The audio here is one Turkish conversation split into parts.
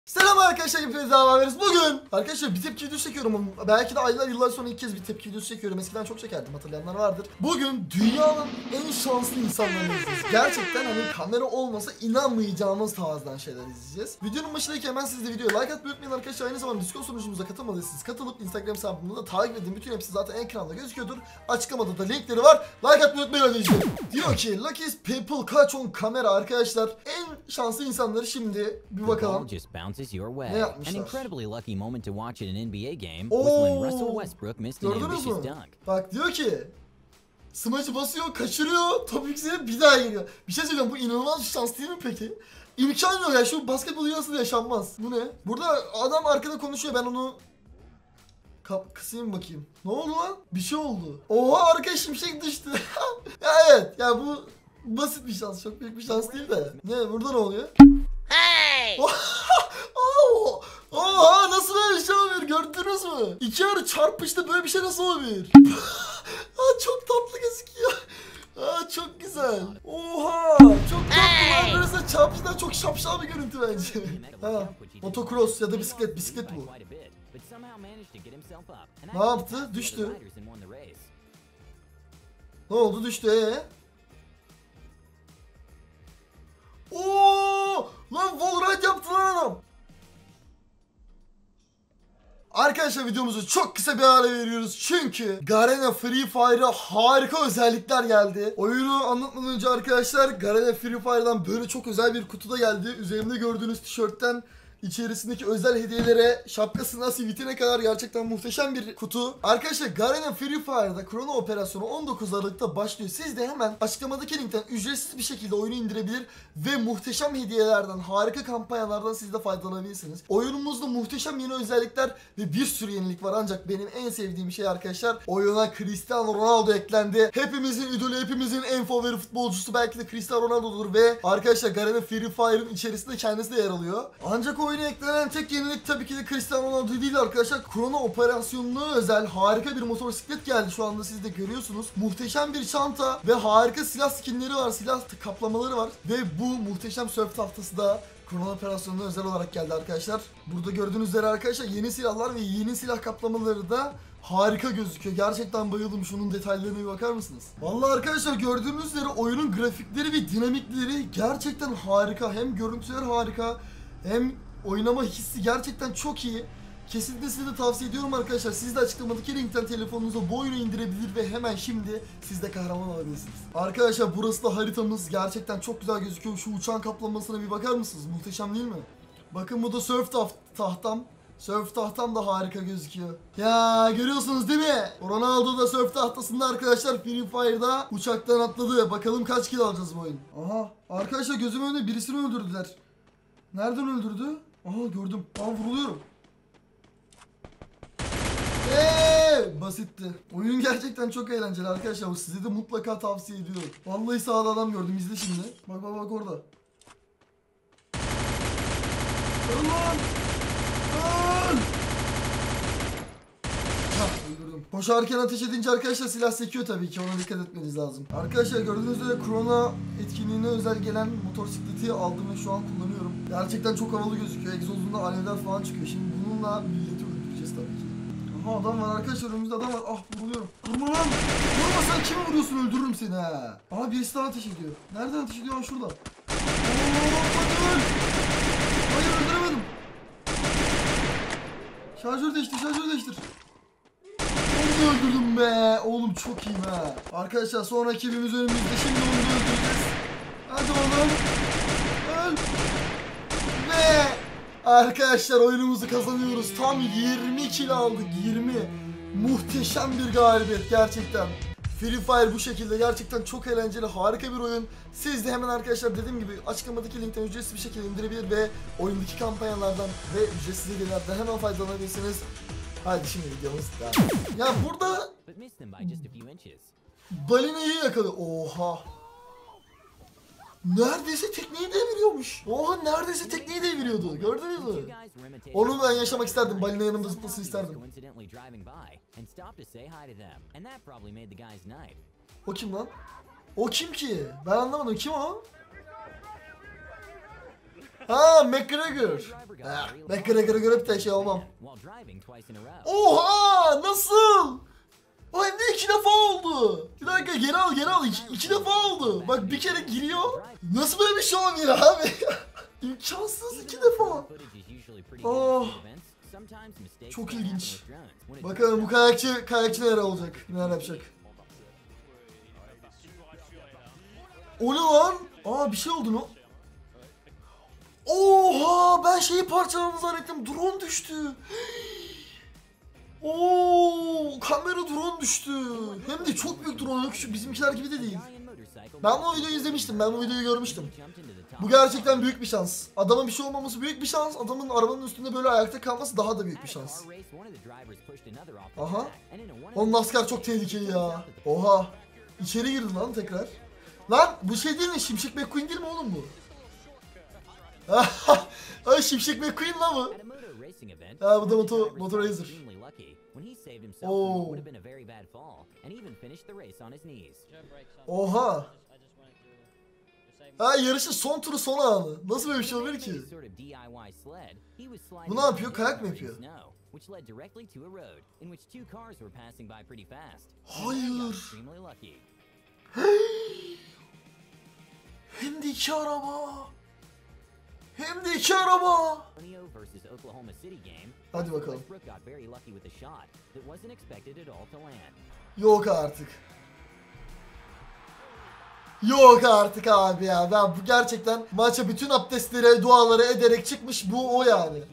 Selam arkadaşlar, hepinize beraberiz. Bugün arkadaşlar bir tepki videosu çekiyorum. Belki de aylar yıllar sonra ilk kez bir tepki videosu çekiyorum. Eskiden çok çekerdim, hatırlayanlar vardır. Bugün dünyanın en şanslı insanlarını izleyeceğiz. Gerçekten hani kamera olmasa inanmayacağımız tarzdan şeyler izleyeceğiz. Videonun başındaki hemen siz de videoya like atmayı unutmayın arkadaşlar. Aynı zamanda Discord sunucumuza katılmadıysanız katılıp Instagram hesabımda da takip edin. Bütün hepsi zaten ekranda gözüküyordur. Açıklamada da linkleri var. Like atmayı unutmayın arkadaşlar. Diyor ki Lucky's People catch on kamera arkadaşlar. En şanslı insanları şimdi bir bakalım. Ne yapmışlar? An incredibly lucky moment to watch in an NBA game was when Russell Westbrook missed an ambitious dunk. Bak diyor ki smacı basıyor, kaçırıyor, top yükseğe bir daha geliyor. Bir şey söyleyeceğim, bu inanılmaz bir şans değil mi peki? İmkan yok ya, şu basketbol dünyasında yaşanmaz. Bu ne? Burada adam arkada konuşuyor, ben onu kısayım bakayım. Ne oldu lan? Bir şey oldu. Oha, arkaya şimşek düştü. Ya evet ya, bu basit bir şans, çok büyük bir şans değil de. Ne, burada ne oluyor? Hey! Oha, nasıl böyle bir şey olabilir, gördünüz mü? İki arı çarpıştı, böyle bir şey nasıl olabilir? Çok tatlı gözüküyor. Çok güzel. Oha, çok tatlı lan, böyle çarpıştılar, çok şapşal bir görüntü bence. Motocross ya da bisiklet bu. Ne yaptı? Düştü. Ne oldu, düştü Oo! Lan wallride yaptı lan adam. Arkadaşlar videomuzu çok kısa bir ara veriyoruz çünkü Garena Free Fire'a harika özellikler geldi. Oyunu anlatmadan önce arkadaşlar, Garena Free Fire'dan böyle çok özel bir kutu da geldi. Üzerimde gördüğünüz tişörtten İçerisindeki özel hediyelere, şapkasına, sivitine kadar gerçekten muhteşem bir kutu. Arkadaşlar Garena Free Fire'da Krono operasyonu 19 Aralık'ta başlıyor. Siz de hemen açıklamadaki linkten ücretsiz bir şekilde oyunu indirebilir ve muhteşem hediyelerden, harika kampanyalardan siz de faydalanabilirsiniz. Oyunumuzda muhteşem yeni özellikler ve bir sürü yenilik var, ancak benim en sevdiğim şey arkadaşlar, oyuna Cristiano Ronaldo eklendi. Hepimizin idolü, hepimizin en favori futbolcusu belki de Cristiano Ronaldo'dur ve arkadaşlar Garena Free Fire'ın içerisinde kendisi de yer alıyor. Ancak oyuna eklenen tek yenilik tabii ki de Cristiano Ronaldo değil arkadaşlar. Krono operasyonuna özel harika bir motosiklet geldi, şu anda siz de görüyorsunuz. Muhteşem bir çanta ve harika silah skinleri var, silah kaplamaları var ve bu muhteşem surf tahtası da Krono operasyonuna özel olarak geldi arkadaşlar. Burada gördüğünüz üzere arkadaşlar yeni silahlar ve yeni silah kaplamaları da harika gözüküyor. Gerçekten bayıldım. Şunun detaylarına bir bakar mısınız? Vallahi arkadaşlar gördüğünüz üzere oyunun grafikleri ve dinamikleri gerçekten harika. Hem görüntüler harika, hem oynama hissi gerçekten çok iyi. Kesinlikle size de tavsiye ediyorum arkadaşlar. Siz de açıklamadaki linkten telefonunuza bu oyunu indirebilir ve hemen şimdi siz de kahraman olabilirsiniz. Arkadaşlar burası da haritamız. Gerçekten çok güzel gözüküyor. Şu uçağın kaplamasına bir bakar mısınız? Muhteşem değil mi? Bakın bu da surf tahtam. Surf tahtam da harika gözüküyor. Ya görüyorsunuz değil mi? Ronaldo da surf tahtasında arkadaşlar Free Fire'da uçaktan atladı. Bakalım kaç kill alacağız bu oyun. Aha, arkadaşlar gözümün önünde birisini öldürdüler. Nereden öldürdü? Aha, gördüm. Vuruluyorum. Basitti. Oyun gerçekten çok eğlenceli arkadaşlar. Size de mutlaka tavsiye ediyorum. Vallahi sağda adam gördüm. İzle şimdi. Bak orada. Öl lan! Öl! Öldürdüm. Koşarken ateş edince arkadaşlar silah sekiyor tabii ki. Ona dikkat etmeniz lazım. Arkadaşlar gördüğünüz üzere Krono etkinliğine özel gelen motosikleti aldım ve şu an kullanıyorum. Gerçekten çok havalı gözüküyor. Egzozunda alevler falan çıkıyor. Şimdi bununla milleti öldüreceğiz tabii ki. Aha, adam var arkadaşlar, önümüzde adam var. Vuruluyorum. Vurma lan! Vurma, sen kimi vuruyorsun, öldürürüm seni ha. Aha, birisi daha ateş ediyor. Nereden ateş ediyor? Şurada. Hayır, öldüremedim. Şarjör değiştir. Onu da öldürdüm be. Oğlum çok iyiyim ha. Arkadaşlar son rakibimiz önümüzde. Şimdi onu da öldüreceğiz. Hadi oğlum. Öl. Ve arkadaşlar oyunumuzu kazanıyoruz. Tam 20 kill aldık. 20. Muhteşem bir galibiyet gerçekten. Free Fire bu şekilde gerçekten çok eğlenceli, harika bir oyun. Siz de hemen arkadaşlar dediğim gibi açıklamadaki linkten ücretsiz bir şekilde indirebilir ve oyundaki kampanyalardan ve ücretsiz hediyelerden hemen faydalanabilirsiniz. Hadi şimdi videomuz devam. Ya burada balinayı yakalıyor. Oha. Neredeyse tekneyi deviriyormuş. Oha, neredeyse tekneyi deviriyordu. Gördünüz mü? Onu ben yaşamak isterdim. Balina yanımda zıplasın isterdim. O kim lan? O kim ki? Ben anlamadım. Kim o? Ha, McGregor. McGregor'a görüp de şey olmam. Oha, nasıl? O hem de 2 defa oldu. Bir dakika, geri al. 2 defa oldu. Bak, bir kere giriyor. Nasıl böyle bir şey olabilir abi? İmkansız, 2 defa. Oh. Çok ilginç. Bakalım bu kayakçı neler olacak? Neler yapacak? O ne lan? Aa, bir şey oldu mu? Oha, ben şeyi parçaladım zannettim. Drone düştü. Oo, kamera drone düştü. Hem de çok büyük drone, küçük, bizimkiler gibi de değil. Ben bu videoyu izlemiştim. Ben bu videoyu görmüştüm. Bu gerçekten büyük bir şans. Adamın bir şey olmaması büyük bir şans. Adamın arabanın üstünde böyle ayakta kalması daha da büyük bir şans. Aha. Onun NASCAR çok tehlikeli ya. Oha. İçeri girdin lan tekrar. Lan bu şey değil mi? Şimşek McQueen değil mi oğlum bu? Ay, Şimşek McQueen lan bu. Ha, bu da Motorazer. Oo. Oha. Ha, yarışın son turu, son anı. Nasıl böyle bir şey olabilir ki? Bu ne yapıyor? Kayak mı yapıyor? Hayır. Hem de 2 araba. Hem de 2 araba. Hadi bakalım. Yok artık. Yok artık abi ya. Ben bu gerçekten maça bütün abdestleri, duaları ederek çıkmış, bu o yani.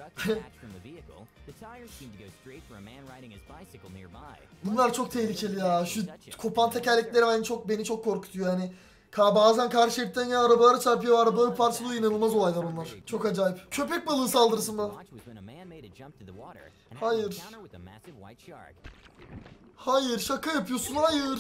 Bunlar çok tehlikeli ya. Şu kopan tekerlekleri beni çok korkutuyor yani. Bazen karşı şeritten ya arabaları çarpıyor, arabaları parçalıyor, inanılmaz olaylar bunlar. Çok acayip. Köpek balığı saldırısı mı? Hayır. Hayır, şaka yapıyorsun, hayır.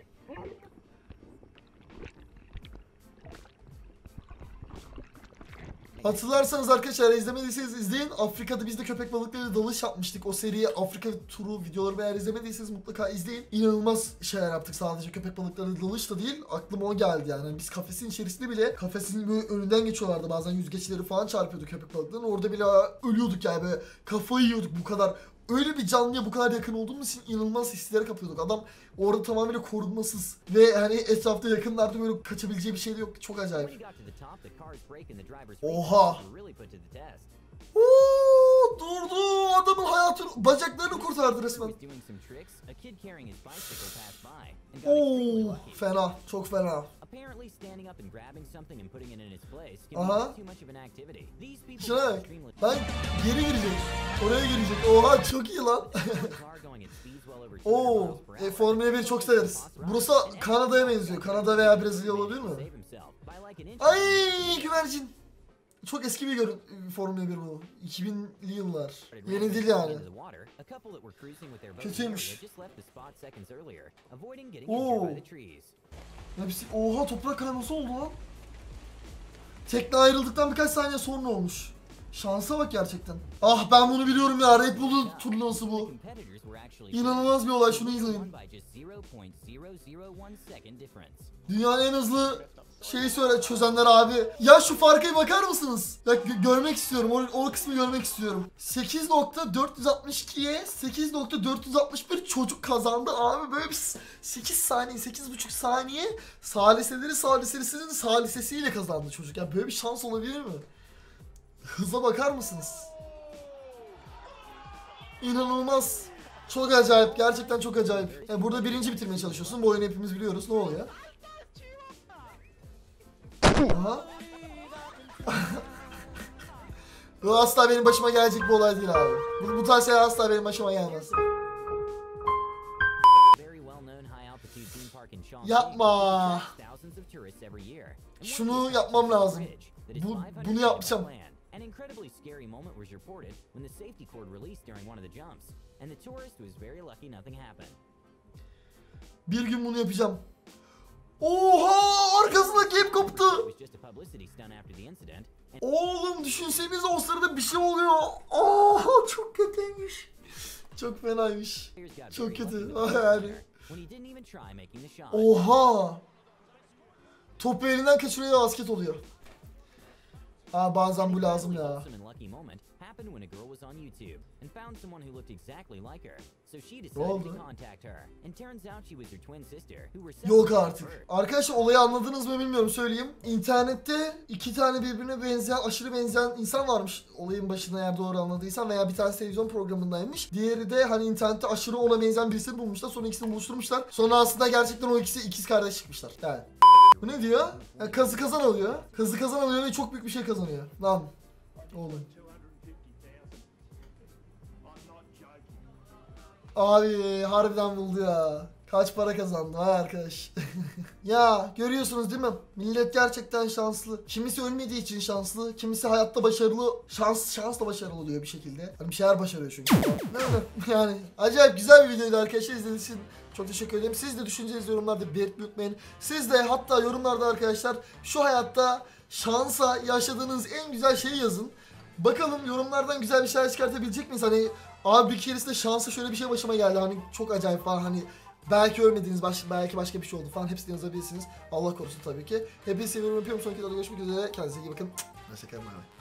Hatırlarsanız arkadaşlar, izlemediyseniz izleyin. Afrika'da biz de köpek balıkları dalış yapmıştık. O seriye, Afrika turu videoları, eğer izlemediyseniz mutlaka izleyin. İnanılmaz şeyler yaptık, sadece köpek balıkları dalış da değil. Aklıma o geldi yani. Biz kafesin içerisinde bile, kafesin böyle önünden geçiyorlardı. Bazen yüzgeçleri falan çarpıyordu köpek balıklarının. Orada bile ölüyorduk yani, böyle kafayı yiyorduk bu kadar. Öyle bir canlıya bu kadar yakın olduğumuz için inanılmaz hislere kapıyorduk. Adam orada tamamıyla korunmasız ve hani etrafta, yakınlarda böyle kaçabileceği bir şey de yok. Çok acayip. Oha. Durdu. Adamın hayatını, bacaklarını kurtardı resmen. Oo, fena, çok fena. Aha. Şuna bak. Ben geri girecek. Oraya girecek. Oha, çok iyi lan. Oo, Formula 1 çok severiz. Burası Kanada'ya benziyor. Kanada veya Brezilya olabilir mi? Ay, güvercin. Çok eski bir Formula 1 bu. 2000'li yıllar. Yeni değil yani. Kötüymüş. Oo. Hepsi, oha, toprak kayması oldu lan. Tekne ayrıldıktan birkaç saniye sonra olmuş. Şansa bak gerçekten. Ah, ben bunu biliyorum ya. Red Bull'un turnuvası bu. İnanılmaz bir olay, şunu izleyin. Dünyanın en hızlı şeyi çözenler abi. Ya şu farka bakar mısınız? Ya, görmek istiyorum. O kısmı görmek istiyorum. 8.462'ye 8.461 çocuk kazandı abi. Böyle bir 8 saniye, 8,5 saniye saliselisinin salisesiyle kazandı çocuk. Ya böyle bir şans olabilir mi? Hıza bakar mısınız? İnanılmaz. Çok acayip. Gerçekten çok acayip. Yani burada birinci bitirmeye çalışıyorsun. Bu oyunu hepimiz biliyoruz. Ne oluyor? Aha. Bu asla benim başıma gelecek bir olay değil abi. Bu tarz şeyler asla benim başıma gelmez. Yapma. Şunu yapmam lazım. Bunu yapacağım. An incredibly scary moment was reported when the safety cord released during one of the jumps, and the tourist was very lucky nothing happened. Bir gün bunu yapacağım. Oha, arkasındaki hep koptu. Oğlum, düşünsenize, o sırada bir şey oluyor. Oha, çok kötüymüş. Çok fenaymış. Çok kötü. Yani. Oha. Topu elinden kaçırıyor, basket oluyor. Aa bazen bu lazım ya. Awesome and lucky moment happened when a girl was on YouTube and found someone who looked exactly like her. So she decided to contact her. And turns out she was her twin sister who were Yok separated at artık. birth. Arkadaşlar olayı anladınız mı bilmiyorum, söyleyeyim. İnternette iki tane birbirine benzeyen, aşırı benzeyen insan varmış olayın başında, eğer doğru anladıysan, veya bir tane televizyon programındaymış. Diğeri de hani internette aşırı ona benzeyen birisini bulmuşlar, sonra ikisini buluşturmuşlar. Sonra aslında gerçekten o ikisi ikiz kardeş çıkmışlar. Yani. Bu ne diyor? Yani kazı kazan alıyor. Kazı kazan alıyor ve çok büyük bir şey kazanıyor. Lan. Oğlum. Abi harbiden buldu ya. Kaç para kazandı ha arkadaş. Ya görüyorsunuz değil mi? Millet gerçekten şanslı. Kimisi ölmediği için şanslı. Kimisi hayatta başarılı. Şansla başarılı oluyor bir şekilde. Hani bir şeyler başarıyor çünkü. Öyle. Yani acayip güzel bir videoydu arkadaşlar. İzlediğiniz için çok teşekkür ederim. Siz de düşüncenizi yorumlarda belirtmeyi unutmayın. Siz de hatta yorumlarda arkadaşlar şu hayatta şansa yaşadığınız en güzel şeyi yazın. Bakalım yorumlardan güzel bir şeyler çıkartabilecek miyiz? Hani abi bir keresinde şansa şöyle bir şey başıma geldi. Hani çok acayip falan, hani belki ölmediğiniz, belki başka bir şey oldu falan, hepsini yazabilirsiniz. Allah korusun tabii ki. Hepinizi seviyorum, öpüyorum. Sonraki videoda görüşmek üzere. Kendinize iyi bakın. Hoşçakalın.